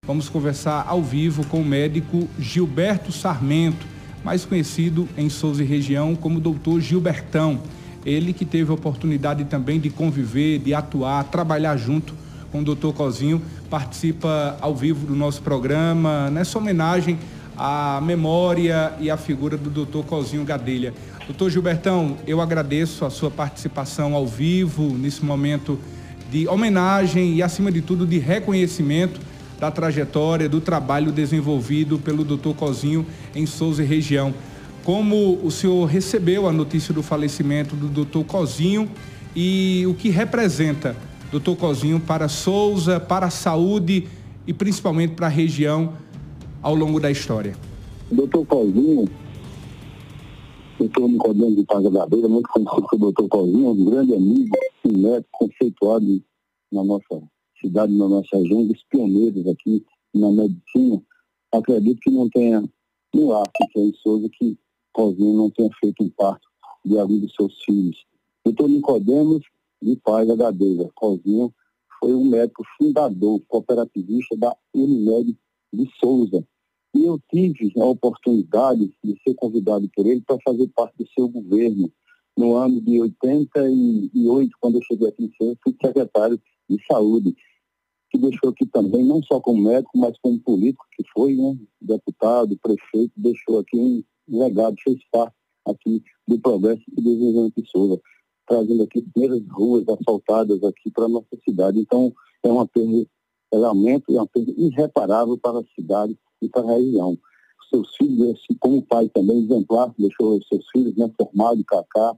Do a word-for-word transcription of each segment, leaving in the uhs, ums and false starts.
Vamos conversar ao vivo com o médico Gilberto Sarmento, mais conhecido em Souza e região como doutor Gilbertão. Ele que teve a oportunidade também de conviver, de atuar, trabalhar junto com o doutor Cozinho, participa ao vivo do nosso programa, nessa homenagem à memória e à figura do doutor Cozinho Gadelha. doutor Gilbertão, eu agradeço a sua participação ao vivo, nesse momento de homenagem e, acima de tudo, de reconhecimento da trajetória, do trabalho desenvolvido pelo doutor Cozinho em Souza e região. Como o senhor recebeu a notícia do falecimento do doutor Cozinho e o que representa doutor Cozinho para Souza, para a saúde e principalmente para a região ao longo da história? doutor Cozinho, doutor Nicodemo de Paz Gadelha, muito conhecido como doutor Cozinho, um grande amigo, um médico conceituado na nossa cidade, na nossa região, dos pioneiros aqui na medicina. Acredito que não tenha um lar que é em Souza que Cozinho não tenha feito um parto de algum dos seus filhos. doutor Nicodemo de Paz Gadelha, Cozinho foi um médico fundador, cooperativista da Unimed de Souza. E eu tive a oportunidade de ser convidado por ele para fazer parte do seu governo. No ano de oitenta e oito, quando eu cheguei aqui em Souza, fui secretário de saúde, que deixou aqui também, não só como médico, mas como político, que foi, né, deputado, prefeito, deixou aqui um legado, fez parte aqui do progresso e do desenvolvimento de Souza, trazendo aqui as primeiras ruas asfaltadas aqui para a nossa cidade. Então, é uma perda, realmente, é uma perda irreparável para a cidade e para a região. Seus filhos, assim, como pai também, exemplar, deixou seus filhos, né, formados, Cacá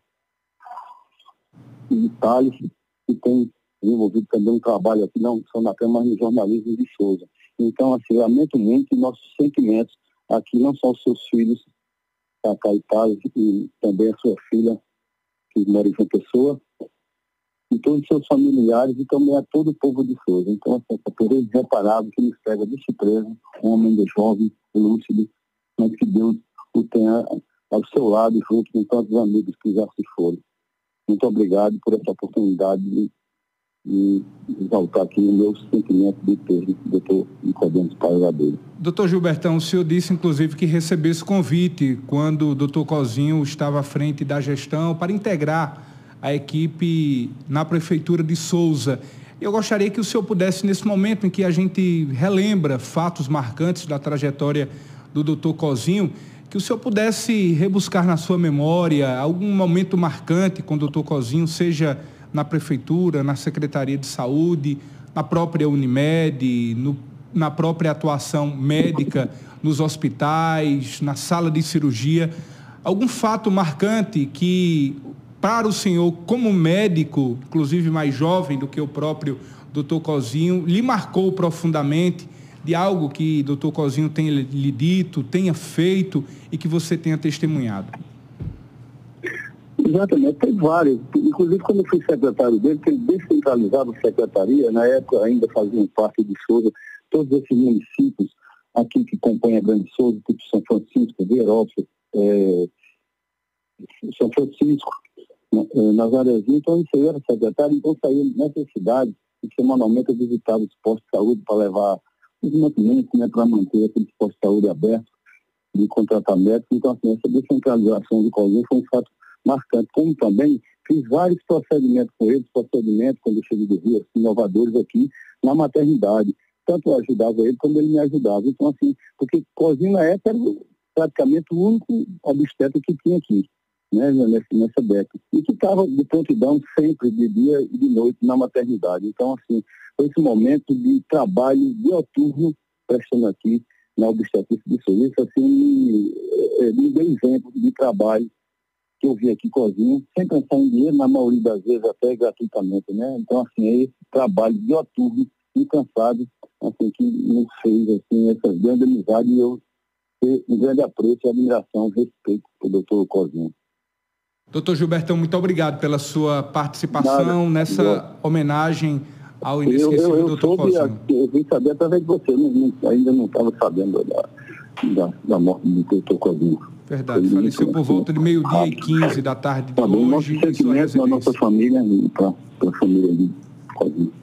e Thales, que tem desenvolvido também um trabalho aqui, não só na Câmara, mas no jornalismo de Souza. Então, assim, lamento muito nossos sentimentos aqui, não só os seus filhos, Cacá e Thales, e também a sua filha, que mora em João Pessoa, e todos os seus familiares, e também a todo o povo de Souza. Então, assim, essa perda irreparável que nos pega de surpresa, um homem de jovem, lúcido, mas que Deus o tenha ao seu lado, junto com tantos amigos que já se foram. Muito obrigado por essa oportunidade de, de exaltar aqui o meu sentimento de perda, doutor Nicodemo de Paz Gadelha. doutor Gilbertão, o senhor disse, inclusive, que recebeu esse convite quando o doutor Cozinho estava à frente da gestão para integrar a equipe na Prefeitura de Souza. Eu gostaria que o senhor pudesse, nesse momento em que a gente relembra fatos marcantes da trajetória do doutor Cozinho, que o senhor pudesse rebuscar na sua memória algum momento marcante com o doutor Cozinho, seja na Prefeitura, na Secretaria de Saúde, na própria Unimed, no, na própria atuação médica nos hospitais, na sala de cirurgia. Algum fato marcante que, para o senhor, como médico, inclusive mais jovem do que o próprio doutor Cozinho, lhe marcou profundamente, de algo que doutor Cozinho tenha lhe dito, tenha feito e que você tenha testemunhado? Exatamente, tem vários. Inclusive, quando eu fui secretário dele, que ele descentralizava a secretaria, na época ainda faziam parte de Souza, todos esses municípios aqui que compõem a Grande Souza, tipo São Francisco, Verópolis, é, São Francisco, Nazarezinho, então eu era secretário, então saía nessas cidades e semanalmente eu visitava os postos de saúde para levar os mantimentos, né, para manter aqueles postos de saúde abertos, de contratar médicos. Então, assim, essa descentralização do Cozinho foi um fato marcante, como também fiz vários procedimentos com eles, procedimentos, quando eu cheguei do Rio, assim, inovadores aqui, na maternidade. Tanto eu ajudava ele, como ele me ajudava. Então, assim, porque Cozinho na época era praticamente o único obstetra que tinha aqui, né, nessa, nessa década. E que estava de prontidão sempre, de dia e de noite, na maternidade. Então, assim, foi esse momento de trabalho dioturno prestando aqui na obstetrícia de Souza. Isso, assim, me, me deu exemplo de trabalho que eu vi aqui Cozinho, sem pensar em dinheiro, na maioria das vezes até gratuitamente, né? Então, assim, é esse trabalho dioturno, incansado, assim, que nos fez, assim, essa grande amizade, e eu tenho um grande apreço, admiração, respeito pelo doutor Cozinho. doutor Gilbertão, muito obrigado pela sua participação Nada, nessa eu... homenagem ao inesquecível eu, eu, eu doutor Cozinho. Eu vim saber através de você, não, não, ainda não estava sabendo da, da, da morte do doutor Cozinho. Verdade, Foi faleceu por volta de meio-dia e quinze da tarde de tá bom, hoje. Nosso sentimento na nossa família e para a família de Cozinho.